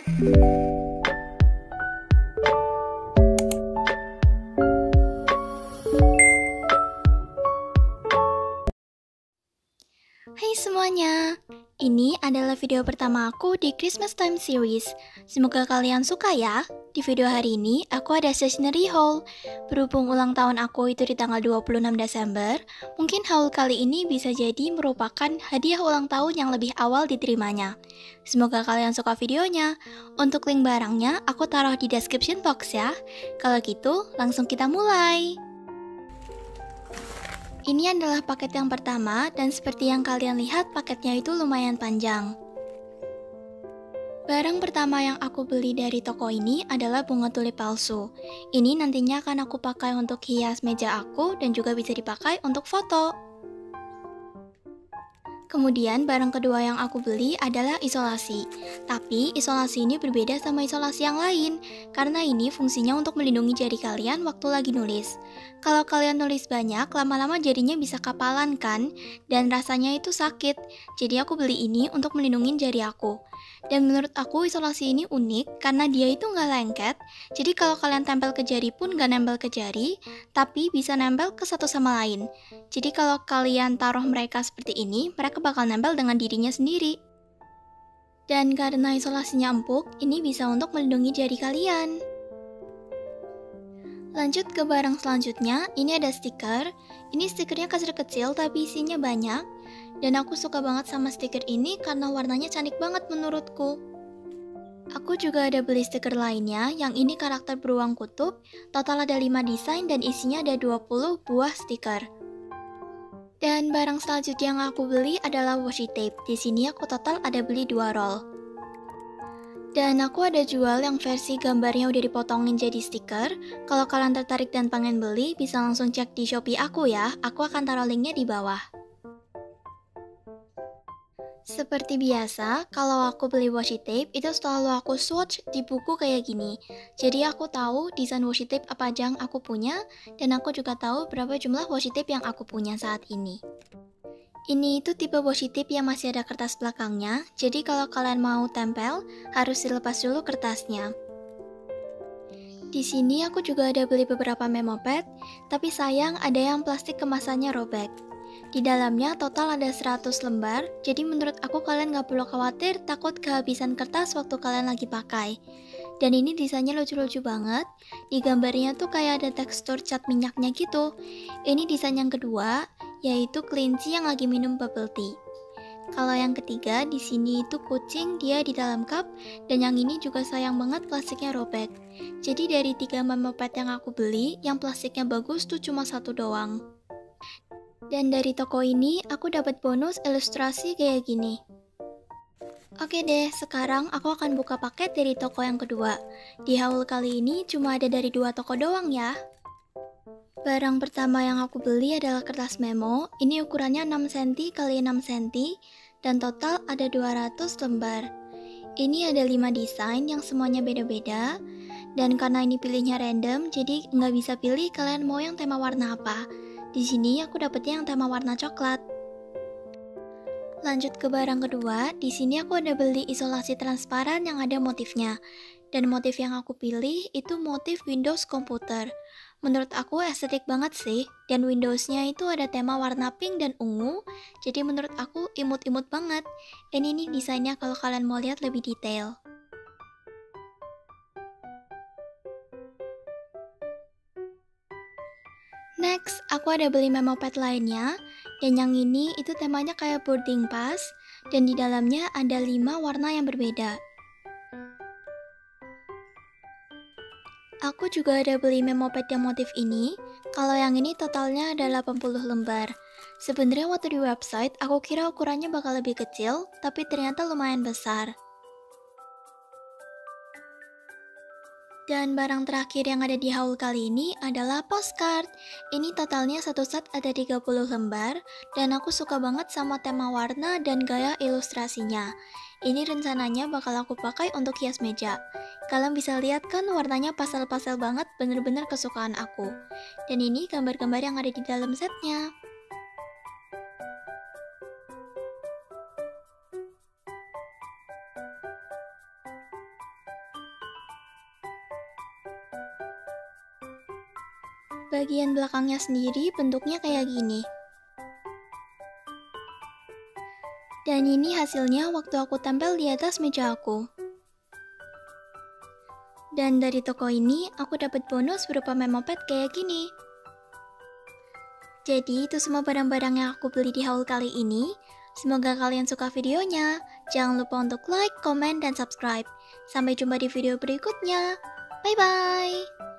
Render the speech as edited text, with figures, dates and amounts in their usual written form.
Hai semuanya, ini adalah video pertama aku di Christmas Time Series. Semoga kalian suka ya. Di video hari ini, aku ada stationery haul. Berhubung ulang tahun aku itu di tanggal 26 Desember, mungkin haul kali ini bisa jadi merupakan hadiah ulang tahun yang lebih awal diterimanya. Semoga kalian suka videonya. Untuk link barangnya, aku taruh di description box ya. Kalau gitu, langsung kita mulai. Ini adalah paket yang pertama, dan seperti yang kalian lihat, paketnya itu lumayan panjang. Barang pertama yang aku beli dari toko ini adalah bunga tulip palsu. Ini nantinya akan aku pakai untuk hias meja aku dan juga bisa dipakai untuk foto. Kemudian barang kedua yang aku beli adalah isolasi. Tapi isolasi ini berbeda sama isolasi yang lain, karena ini fungsinya untuk melindungi jari kalian waktu lagi nulis. Kalau kalian nulis banyak, lama-lama jarinya bisa kapalan kan? Dan rasanya itu sakit. Jadi aku beli ini untuk melindungi jari aku. Dan menurut aku isolasi ini unik karena dia itu nggak lengket. Jadi kalau kalian tempel ke jari pun nggak nempel ke jari, tapi bisa nempel ke satu sama lain. Jadi kalau kalian taruh mereka seperti ini, mereka bakal nempel dengan dirinya sendiri. Dan karena isolasinya empuk, ini bisa untuk melindungi jari kalian. Lanjut ke barang selanjutnya, ini ada stiker. Ini stikernya kecil-kecil tapi isinya banyak. Dan aku suka banget sama stiker ini karena warnanya cantik banget menurutku. Aku juga ada beli stiker lainnya, yang ini karakter beruang kutub. Total ada 5 desain dan isinya ada 20 buah stiker. Dan barang selanjutnya yang aku beli adalah washi tape. Di sini aku total ada beli 2 roll. Dan aku ada jual yang versi gambarnya udah dipotongin jadi stiker. Kalau kalian tertarik dan pengen beli, bisa langsung cek di Shopee aku ya. Aku akan taruh linknya di bawah. Seperti biasa, kalau aku beli washi tape, itu selalu aku swatch di buku kayak gini. Jadi aku tahu desain washi tape apa aja yang aku punya, dan aku juga tahu berapa jumlah washi tape yang aku punya saat ini. Ini itu tipe washi tape yang masih ada kertas belakangnya, jadi kalau kalian mau tempel, harus dilepas dulu kertasnya. Di sini aku juga ada beli beberapa memo pad, tapi sayang ada yang plastik kemasannya robek. Di dalamnya total ada 100 lembar, jadi menurut aku kalian gak perlu khawatir takut kehabisan kertas waktu kalian lagi pakai. Dan ini desainnya lucu-lucu banget, di gambarnya tuh kayak ada tekstur cat minyaknya gitu. Ini desain yang kedua, yaitu kelinci yang lagi minum bubble tea. Kalau yang ketiga, di sini itu kucing, dia di dalam cup, dan yang ini juga sayang banget plastiknya robek. Jadi dari 3 memo pad yang aku beli, yang plastiknya bagus tuh cuma 1 doang. Dan dari toko ini, aku dapat bonus ilustrasi kayak gini. Oke deh, sekarang aku akan buka paket dari toko yang kedua. Di haul kali ini cuma ada dari 2 toko doang ya. Barang pertama yang aku beli adalah kertas memo. Ini ukurannya 6 cm x 6 cm dan total ada 200 lembar. Ini ada 5 desain yang semuanya beda-beda. Dan karena ini pilihnya random, jadi nggak bisa pilih kalian mau yang tema warna apa. Di sini aku dapetnya yang tema warna coklat. Lanjut ke barang kedua, di sini aku ada beli isolasi transparan yang ada motifnya. Dan motif yang aku pilih itu motif Windows komputer. Menurut aku estetik banget sih, dan Windowsnya itu ada tema warna pink dan ungu, jadi menurut aku imut-imut banget. Dan ini desainnya kalau kalian mau lihat lebih detail. Next, aku ada beli memo pad lainnya, dan yang ini itu temanya kayak boarding pass, dan di dalamnya ada 5 warna yang berbeda. Aku juga ada beli memo pad yang motif ini, kalau yang ini totalnya ada 80 lembar. Sebenarnya waktu di website, aku kira ukurannya bakal lebih kecil, tapi ternyata lumayan besar. Dan barang terakhir yang ada di haul kali ini adalah postcard. Ini totalnya satu set ada 30 lembar, dan aku suka banget sama tema warna dan gaya ilustrasinya. Ini rencananya bakal aku pakai untuk hias meja. Kalian bisa lihat kan warnanya pastel-pastel banget, bener-bener kesukaan aku. Dan ini gambar-gambar yang ada di dalam setnya. Bagian belakangnya sendiri bentuknya kayak gini. Dan ini hasilnya waktu aku tempel di atas meja aku. Dan dari toko ini, aku dapat bonus berupa memoped kayak gini. Jadi itu semua barang-barang yang aku beli di haul kali ini. Semoga kalian suka videonya. Jangan lupa untuk like, comment, dan subscribe. Sampai jumpa di video berikutnya. Bye-bye!